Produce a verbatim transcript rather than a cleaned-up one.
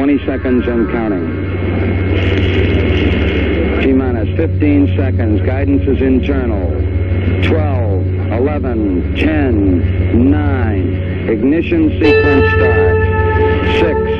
twenty seconds and counting. T-minus fifteen seconds. Guidance is internal. twelve, eleven, ten, nine. Ignition sequence start. six,